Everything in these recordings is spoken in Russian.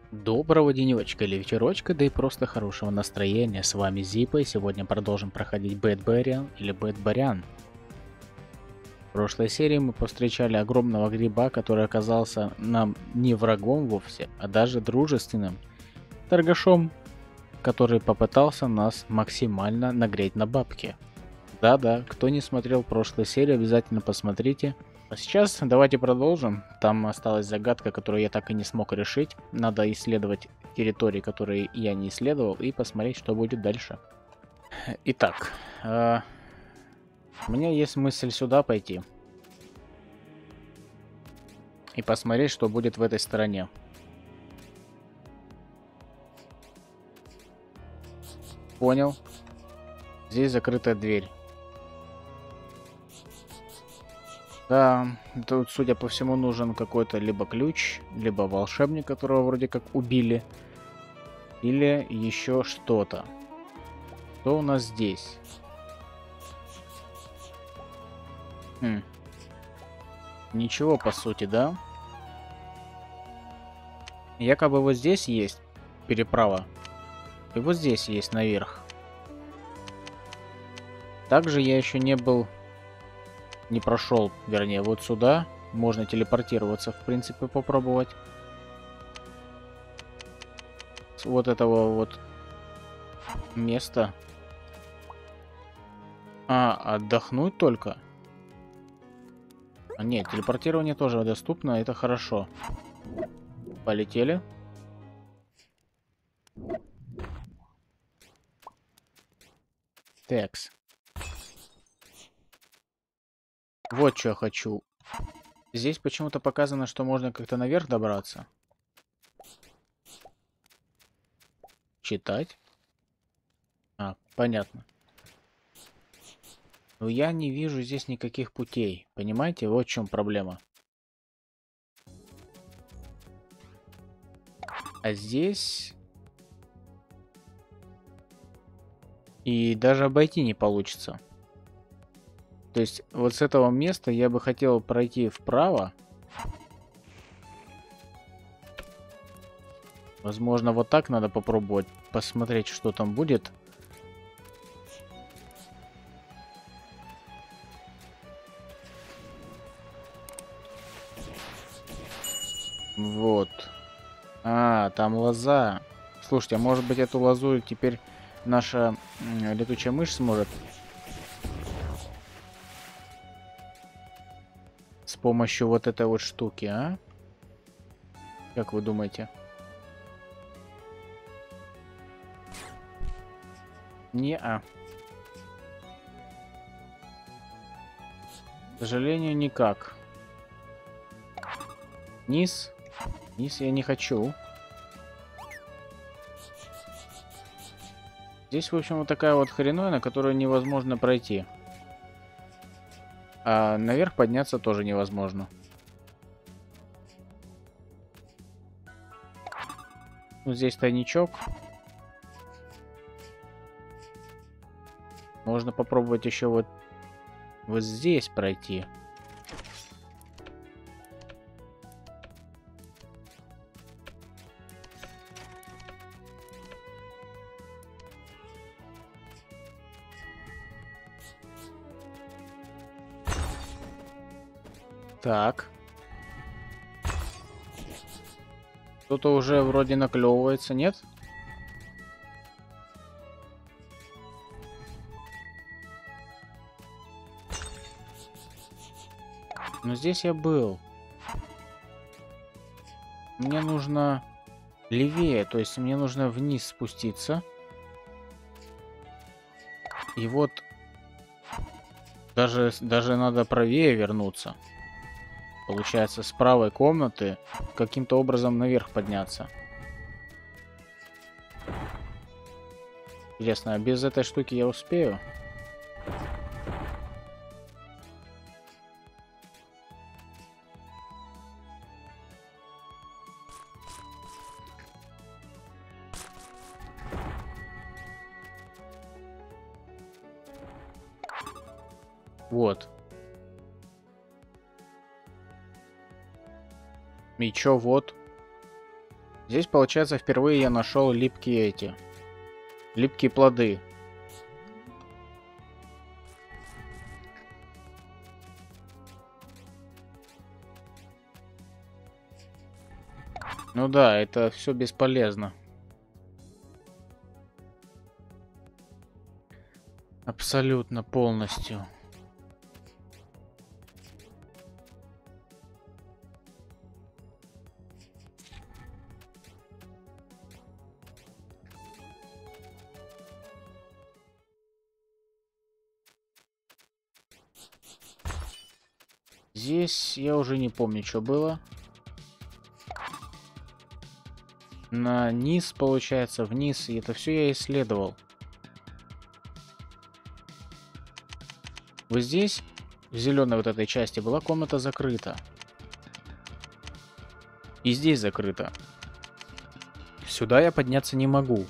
Доброго денечка или вечерочка, да и просто хорошего настроения. С вами Зипа, и сегодня продолжим проходить Bad Barian или Bad Barian. В прошлой серии мы повстречали огромного гриба, который оказался нам не врагом вовсе, а даже дружественным торгашом, который попытался нас максимально нагреть на бабки. Да-да, кто не смотрел прошлую серию, обязательно посмотрите. А сейчас давайте продолжим. Там осталась загадка, которую я так и не смог решить. Надо исследовать территории, которые я не исследовал, и посмотреть, что будет дальше. Итак, у меня есть мысль сюда пойти и посмотреть, что будет в этой стороне. Понял. Здесь закрытая дверь. Да, тут, судя по всему, нужен какой-то либо ключ, либо волшебник, которого вроде как убили, или еще что-то. Что у нас здесь? Ничего, по сути, да? Якобы вот здесь есть переправа, и вот здесь есть наверх. Также я еще не прошел, вернее, вот сюда. Можно телепортироваться, в принципе, попробовать. С вот этого вот места. Отдохнуть только? Нет, телепортирование тоже доступно, это хорошо. Полетели. Текс. Вот что я хочу. Здесь почему-то показано, что можно как-то наверх добраться. Читать. Понятно. Но я не вижу здесь никаких путей. Понимаете, вот в чем проблема. А здесь... И даже обойти не получится. То есть вот с этого места я бы хотел пройти вправо. Возможно, вот так надо попробовать посмотреть, что там будет. Вот. Там лоза. Слушайте, а может быть эту лозу теперь наша летучая мышь сможет с помощью вот этой вот штуки, а? Как вы думаете? Не-а. К сожалению, никак. Низ? Низ я не хочу. Здесь, в общем, вот такая вот хреновина, которую невозможно пройти. А наверх подняться тоже невозможно. Вот здесь тайничок. Можно попробовать еще вот здесь пройти. Так. Кто-то уже вроде наклевывается, нет? Но здесь я был. Мне нужно левее, то есть мне нужно вниз спуститься. И вот даже надо правее вернуться. Получается, с правой комнаты каким-то образом наверх подняться. Интересно, а без этой штуки я успею? Вот. И чё, вот. Здесь, получается, впервые я нашел липкие плоды. Ну да, это все бесполезно. Абсолютно полностью. Здесь я уже не помню, что было. На низ, получается, вниз. И это все я исследовал. Вот здесь, в зеленой вот этой части, была комната закрыта. И здесь закрыто. Сюда я подняться не могу.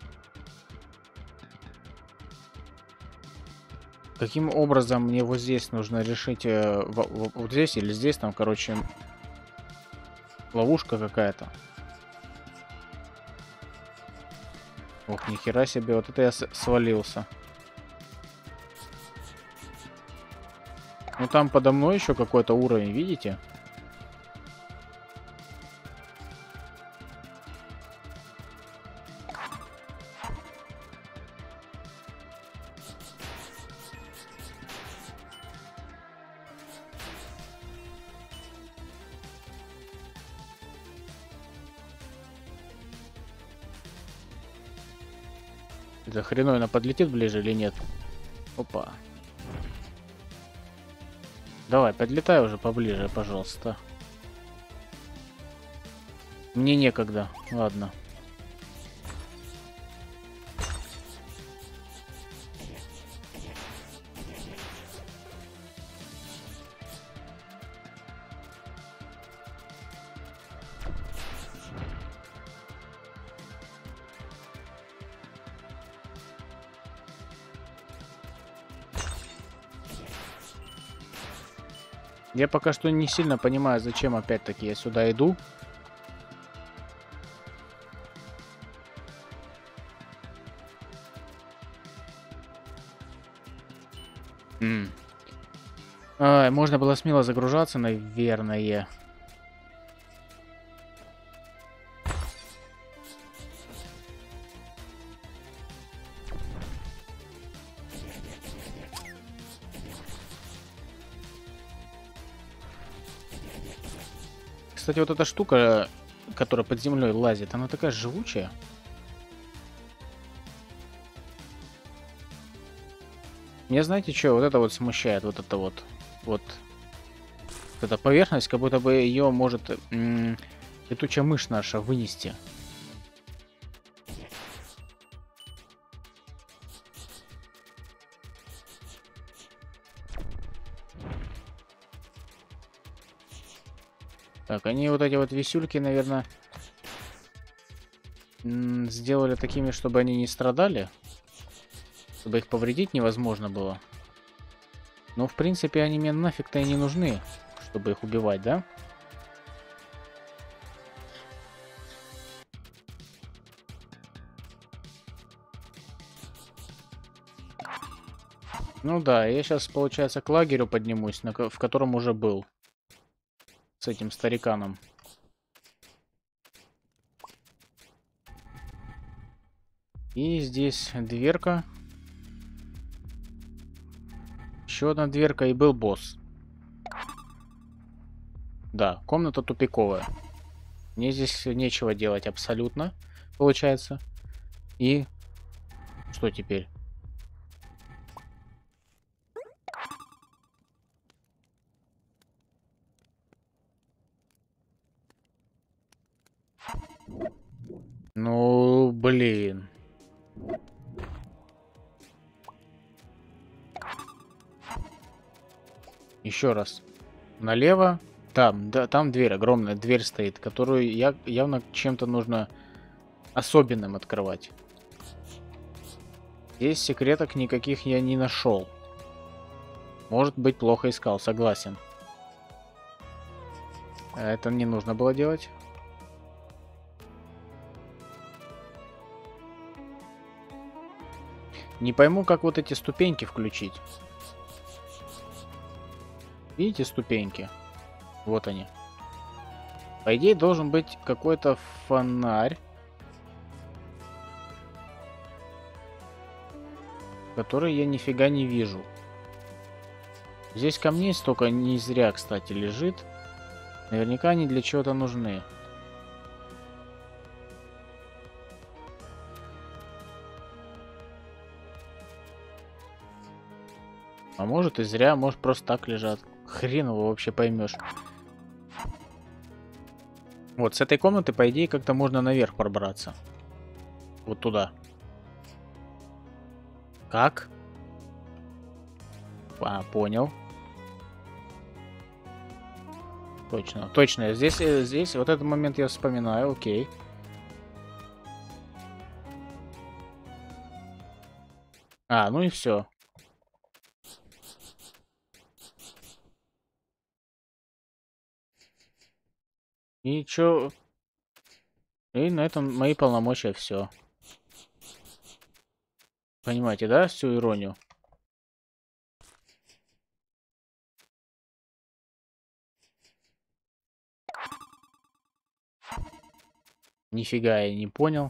Каким образом мне вот здесь нужно решить, вот здесь или здесь, там, короче, ловушка какая-то. Ох, нихера себе, вот это я свалился. Ну там подо мной еще какой-то уровень, видите? Это хреновина подлетит ближе или нет? Опа. Давай, подлетай уже поближе, пожалуйста. Мне некогда. Ладно. Я пока что не сильно понимаю, зачем опять-таки я сюда иду. Можно было смело загружаться, наверное. Кстати, вот эта штука, которая под землей лазит, она такая живучая. Меня, знаете, что вот это вот смущает, вот это вот эта поверхность, как будто бы ее может летучая мышь наша вынести. Так, они вот эти вот висюльки, наверное, сделали такими, чтобы они не страдали. Чтобы их повредить невозможно было. Но, в принципе, они мне нафиг-то и не нужны, чтобы их убивать, да? Ну да, я сейчас, получается, к лагерю поднимусь, в котором уже был. С этим стариканом. И здесь дверка. Еще одна дверка, и был босс. Да, комната тупиковая. Мне здесь нечего делать абсолютно, получается. И что теперь? Ну, блин. Еще раз. Налево. Там, да, там дверь, огромная дверь стоит, которую явно чем-то нужно особенным открывать. Здесь секреток никаких я не нашел. Может быть, плохо искал, согласен. Это не нужно было делать. Не пойму, как вот эти ступеньки включить. Видите ступеньки? Вот они. По идее, должен быть какой-то фонарь, который я нифига не вижу. Здесь камней столько не зря, кстати, лежит. Наверняка они для чего-то нужны. А может и зря, может просто так лежат. Хрен его вообще поймешь. Вот, с этой комнаты, по идее, как-то можно наверх пробраться. Вот туда. Как? А, понял. Точно, точно. Здесь, вот этот момент я вспоминаю, окей. А, ну и все. И чё? И на этом мои полномочия все. Понимаете, да, всю иронию? Нифига я не понял.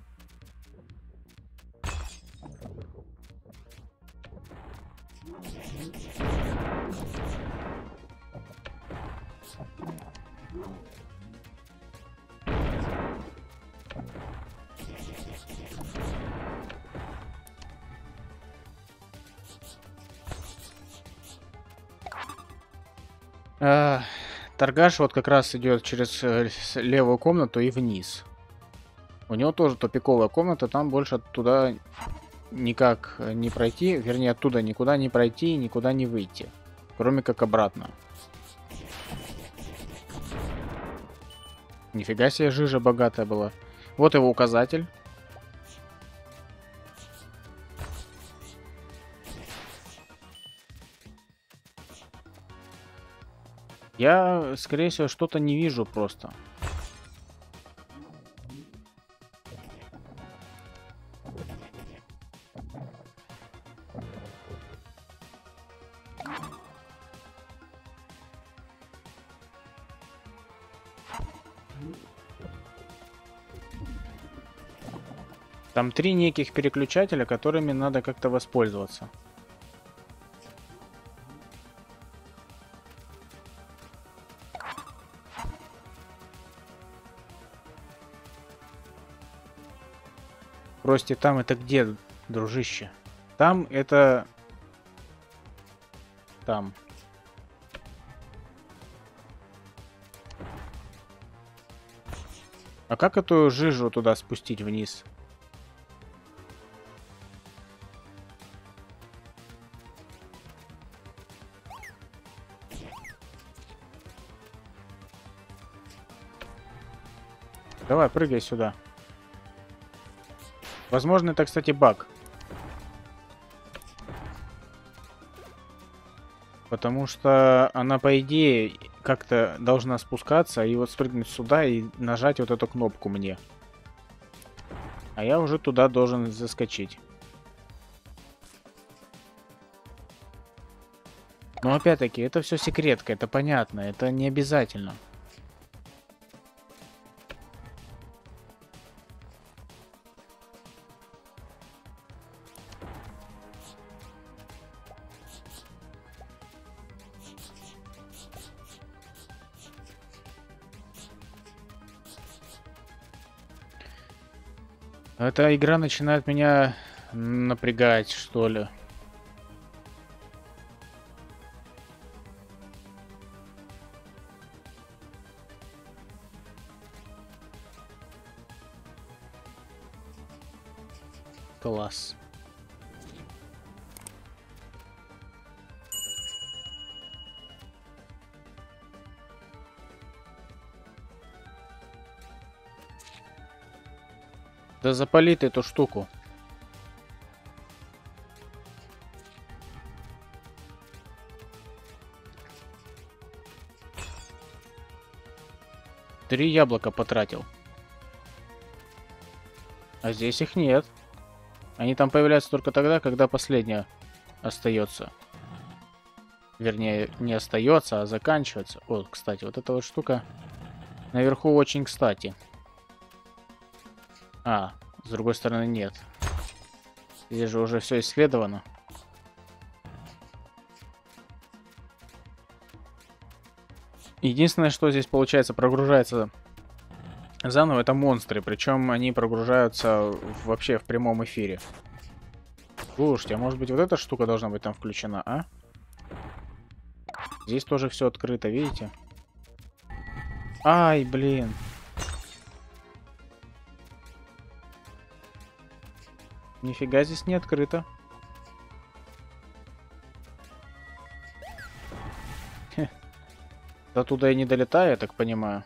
Торгаш вот как раз идет через левую комнату и вниз. У него тоже тупиковая комната, там больше туда никак не пройти, вернее оттуда никуда не пройти и никуда не выйти, кроме как обратно. Нифига себе, жижа богатая была. Вот его указатель. Я, скорее всего, что-то не вижу просто. Там 3 неких переключателя, которыми надо как-то воспользоваться. Прости, там это где, дружище? Там это... Там. А как эту жижу туда спустить вниз? Давай, прыгай сюда. Возможно, это, кстати, баг. Потому что она, по идее, как-то должна спускаться и вот спрыгнуть сюда и нажать вот эту кнопку мне. А я уже туда должен заскочить. Но опять-таки, это все секретка, это понятно, это не обязательно. Эта игра начинает меня напрягать, что ли. Класс. Да запали ты эту штуку. Три яблока потратил. А здесь их нет. Они там появляются только тогда, когда последняя остается. Вернее, не остается, а заканчивается. О, кстати, вот эта вот штука наверху очень кстати. А, с другой стороны нет. Здесь же уже все исследовано. Единственное, что здесь получается, прогружается заново, это монстры. Причем они прогружаются вообще в прямом эфире. Слушайте, а может быть вот эта штука должна быть там включена, а? Здесь тоже все открыто, видите? Ай, блин. Нифига здесь не открыто. Хе. До туда и не долетаю, я так понимаю.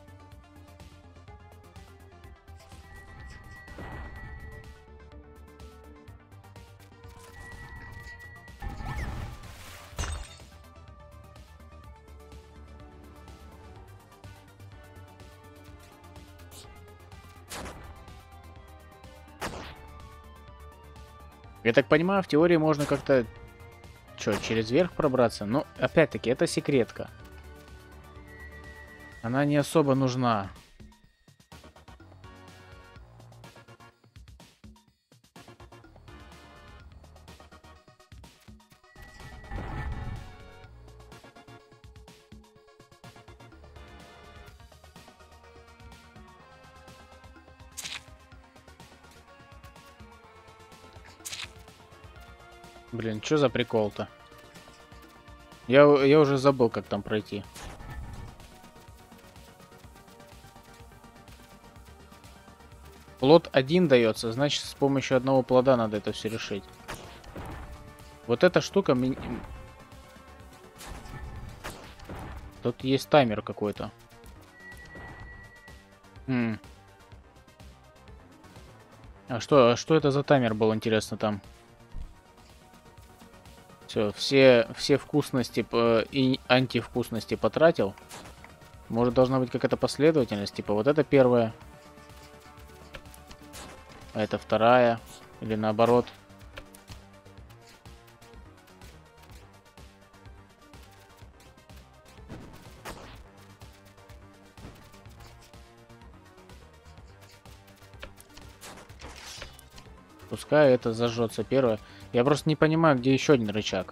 Я так понимаю, в теории можно как-то... Чё, через верх пробраться? Но, опять-таки, это секретка. Она не особо нужна. Блин, что за прикол-то? Я уже забыл, как там пройти. Плод один дается, значит, с помощью одного плода надо это все решить. Вот эта штука... Тут есть таймер какой-то. А что это за таймер был, интересно, там? Все вкусности и антивкусности потратил. Может, должна быть какая-то последовательность. Типа, вот это первая. А это вторая. Или наоборот. Пускай это зажжется первое. Я просто не понимаю, где еще один рычаг.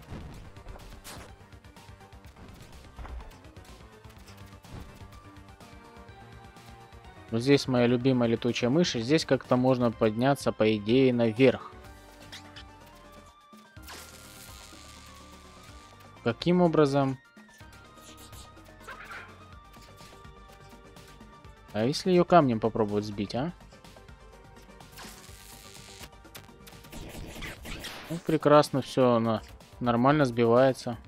Вот здесь моя любимая летучая мышь. И здесь как-то можно подняться, по идее, наверх. Каким образом? А если ее камнем попробовать сбить, а? Ну, прекрасно, все, она нормально сбивается.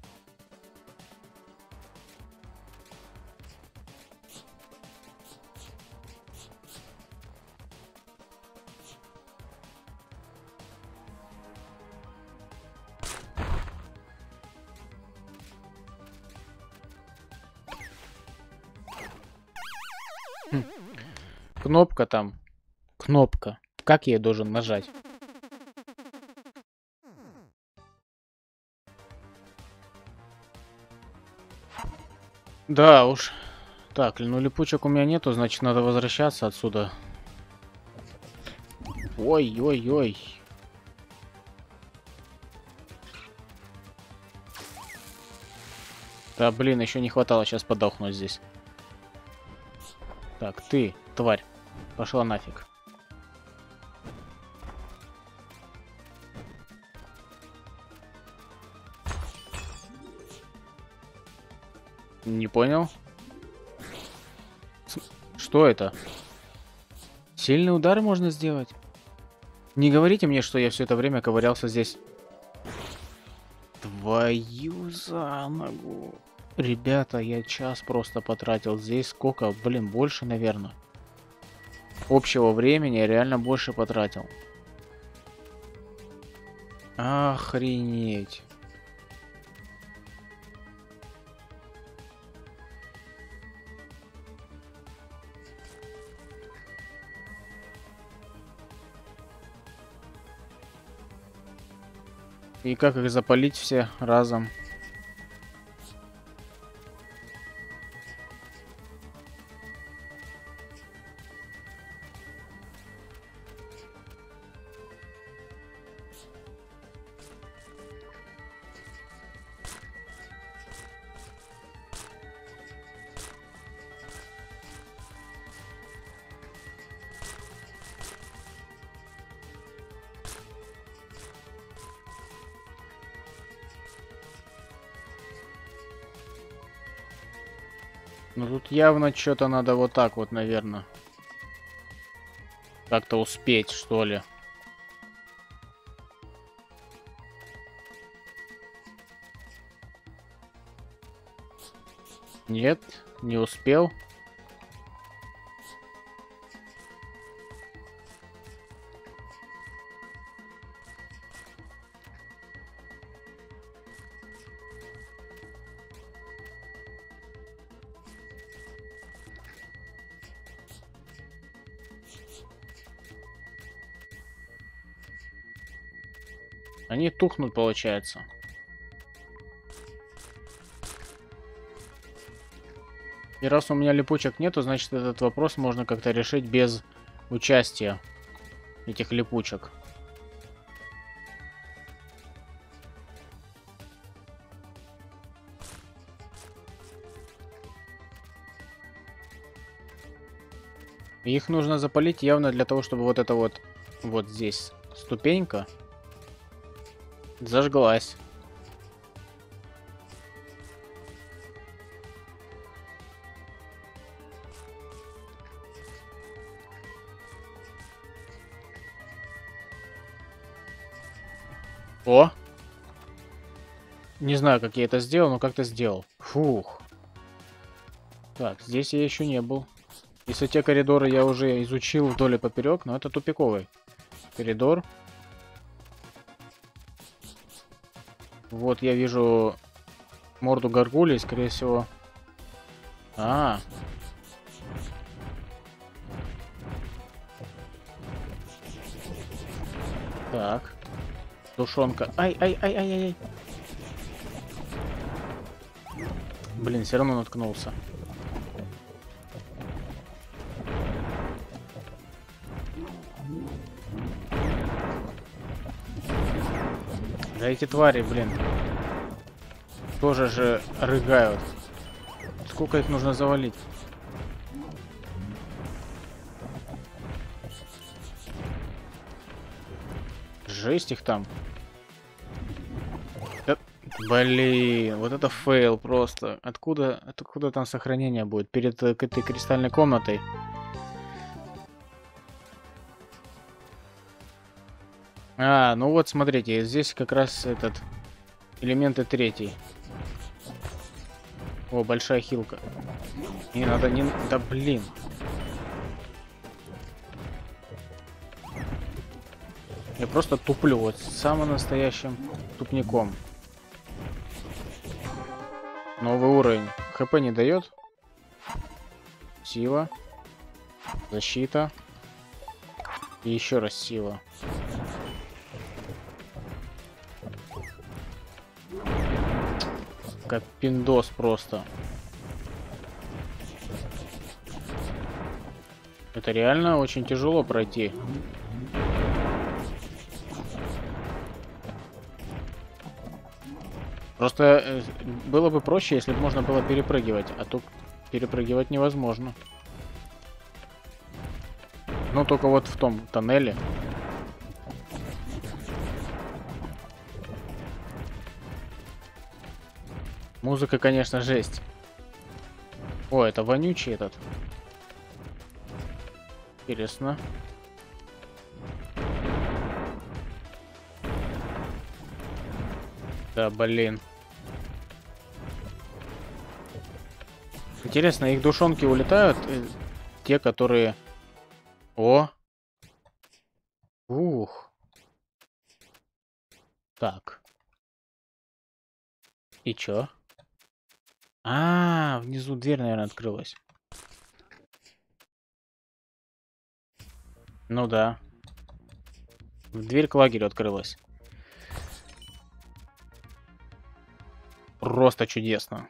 Кнопка там. Кнопка. Как я ее должен нажать? Да уж. Так, ну липучек у меня нету, значит надо возвращаться отсюда. Ой-ой-ой. Да блин, еще не хватало сейчас подохнуть здесь. Так, ты, тварь, пошла нафиг. Не понял? Что это? Сильный удар можно сделать? Не говорите мне, что я все это время ковырялся здесь. Твою за ногу. Ребята, я час просто потратил. Здесь сколько? Блин, больше, наверное. Общего времени я реально больше потратил. Охренеть. И как их запалить все разом? Ну тут явно что-то надо вот так вот, наверное. Как-то успеть, что ли. Нет, не успел. Они тухнут, получается. И раз у меня липучек нету, значит этот вопрос можно как-то решить без участия этих липучек. Их нужно запалить явно для того, чтобы вот это вот здесь ступенька зажглась. О! Не знаю, как я это сделал, но как-то сделал. Фух. Так, здесь я еще не был. Если те коридоры я уже изучил вдоль и поперек, но это тупиковый коридор. Вот я вижу морду горгулей, скорее всего. Так. Тушенка. Ай-ай-ай-ай-ай. Блин, все равно наткнулся. Да эти твари, блин, тоже же рыгают. Сколько их нужно завалить? Жесть их там. Блин, вот это фейл просто. Откуда там сохранение будет? Перед этой кристальной комнатой. Ну вот смотрите, здесь как раз этот элементы третий. О, большая хилка. Не надо, не... Да блин. Я просто туплю вот самым настоящим тупником. Новый уровень. ХП не дает. Сила. Защита. И еще раз сила. Как пиндос просто. Это реально очень тяжело пройти. Просто было бы проще, если бы можно было перепрыгивать, а тут перепрыгивать невозможно. Ну, только вот в том тоннеле. Музыка, конечно, жесть. О, это вонючий этот. Интересно. Да, блин. Интересно, их душонки улетают? Те, которые... О! Ух! Так. И чё? Внизу дверь, наверное, открылась. Ну да. Дверь к лагерю открылась. просто чудесно.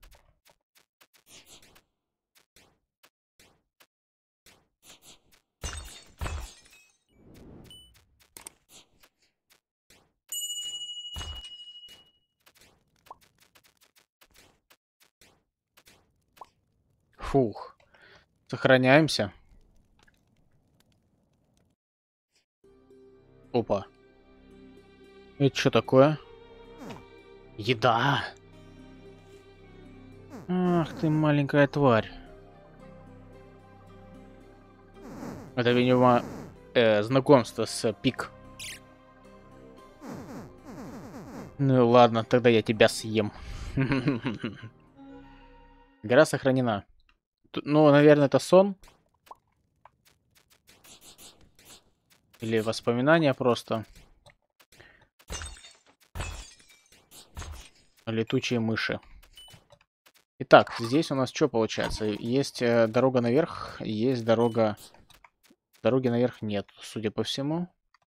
Фух. Сохраняемся. Опа. Это что такое? Еда. Ах ты, маленькая тварь. Это, видимо, знакомство с Пик. Ну ладно, тогда я тебя съем. Гора сохранена. Ну, наверное, это сон. Или воспоминания просто. Летучие мыши. Итак, здесь у нас что получается? Есть дорога наверх, есть дорога... Дороги наверх нет, судя по всему.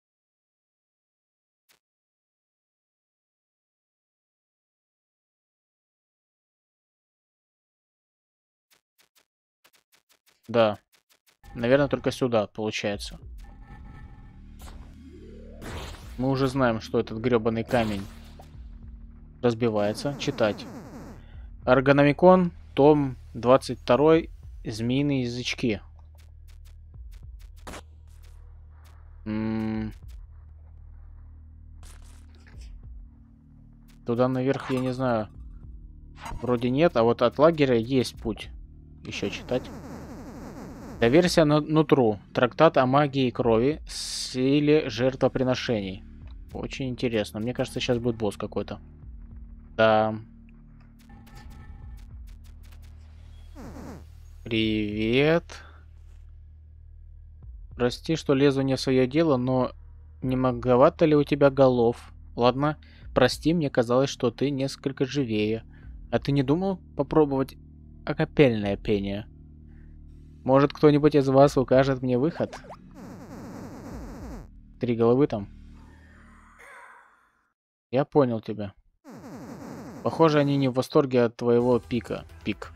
Да. Наверное, только сюда получается. Мы уже знаем, что этот гребаный камень разбивается. Читать. Органомикон, том 22, змеиные язычки. Туда наверх, я не знаю. Вроде нет, а вот от лагеря есть путь. Еще читать. Доверься нутру. Трактат о магии крови, силе жертвоприношений. Очень интересно. Мне кажется, сейчас будет босс какой-то. Да. Привет. Прости, что лезу не в свое дело, но не многовато ли у тебя голов? Ладно, прости, мне казалось, что ты несколько живее. А ты не думал попробовать акапельное пение? Может, кто-нибудь из вас укажет мне выход? 3 головы там. Я понял тебя. Похоже, они не в восторге от твоего пика. Пик.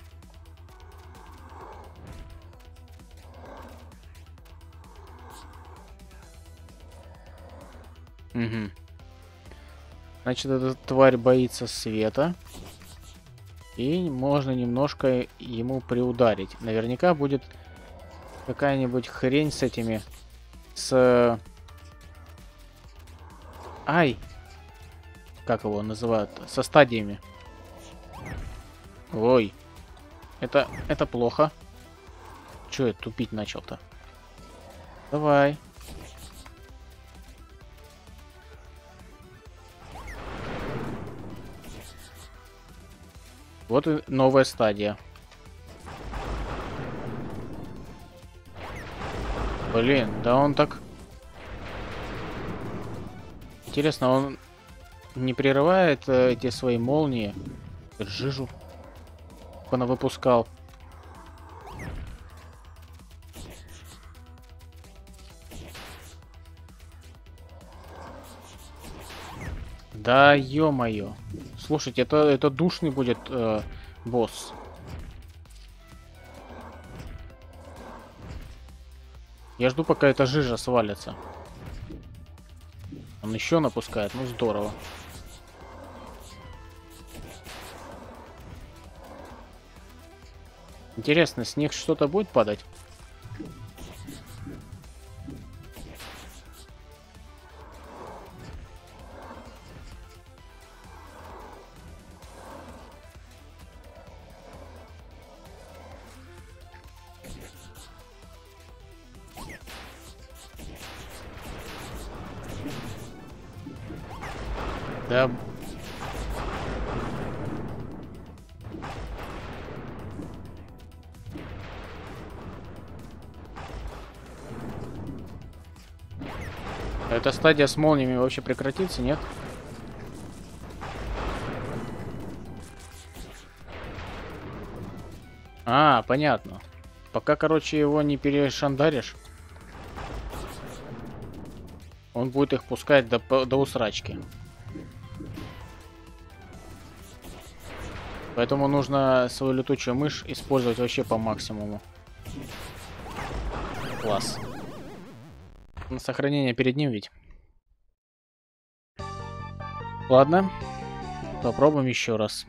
Угу. Значит, эта тварь боится света. И можно немножко ему приударить. Наверняка будет какая-нибудь хрень с этими... С... Ай! Как его называют? Со стадиями. Ой. Это плохо. Чё я тупить начал-то? Давай. Вот и новая стадия. Блин, да он так... Интересно, он не прерывает эти свои молнии? Жижу она выпускал. Да ё-моё. Слушайте, это душный будет босс. Я жду, пока эта жижа свалится. Он еще напускает, ну здорово. Интересно, с них что-то будет падать? Да. Эта стадия с молниями вообще прекратится, нет? А, понятно. Пока, короче, его не перешандаришь, он будет их пускать до усрачки. Поэтому нужно свою летучую мышь использовать вообще по максимуму. Класс. На сохранение перед ним ведь. Ладно. Попробуем еще раз.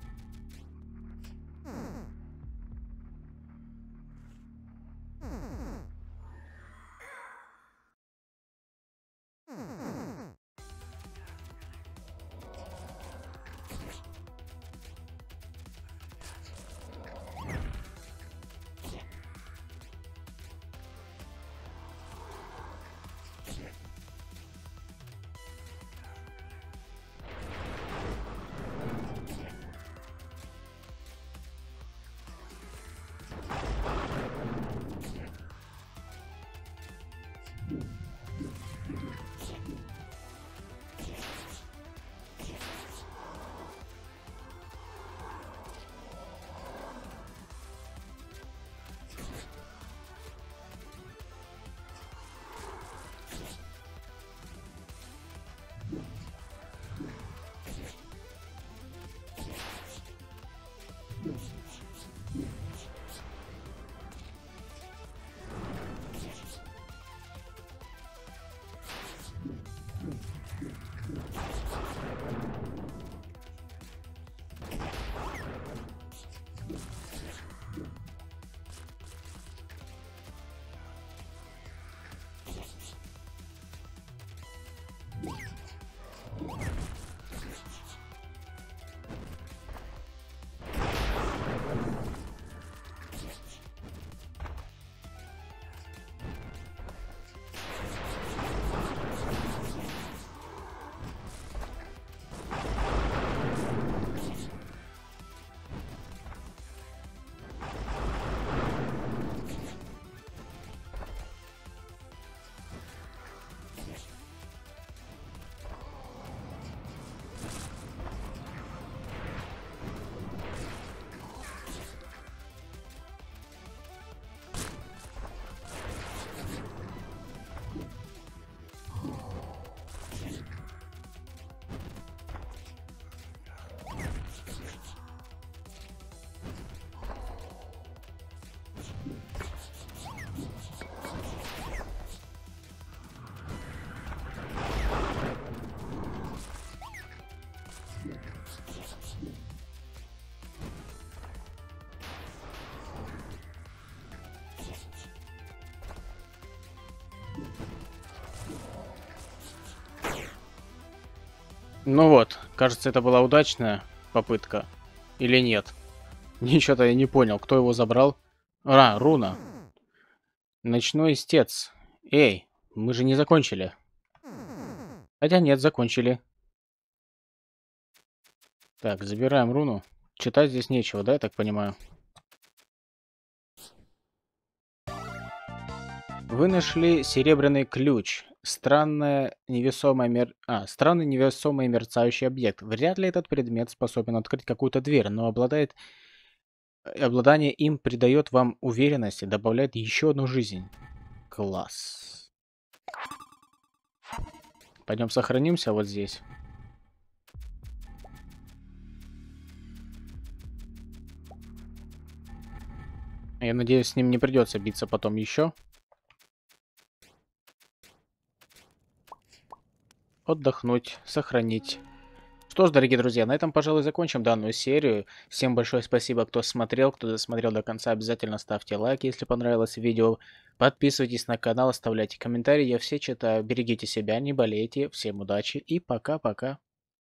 Ну вот, кажется, это была удачная попытка. Или нет? Ничего-то я не понял, кто его забрал. А, руна. Ночной истец. Эй, мы же не закончили. Хотя нет, закончили. Так, забираем руну. Читать здесь нечего, да, я так понимаю? Вы нашли серебряный ключ. Странный невесомый мерцающий объект. Вряд ли этот предмет способен открыть какую-то дверь, но обладание им придает вам уверенность и добавляет еще одну жизнь. Класс. Пойдем сохранимся вот здесь. Я надеюсь, с ним не придется биться потом еще. Отдохнуть, сохранить. Что ж, дорогие друзья, на этом, пожалуй, закончим данную серию. Всем большое спасибо, кто смотрел, кто досмотрел до конца. Обязательно ставьте лайк, если понравилось видео. Подписывайтесь на канал, оставляйте комментарии, я все читаю. Берегите себя, не болейте. Всем удачи и пока-пока.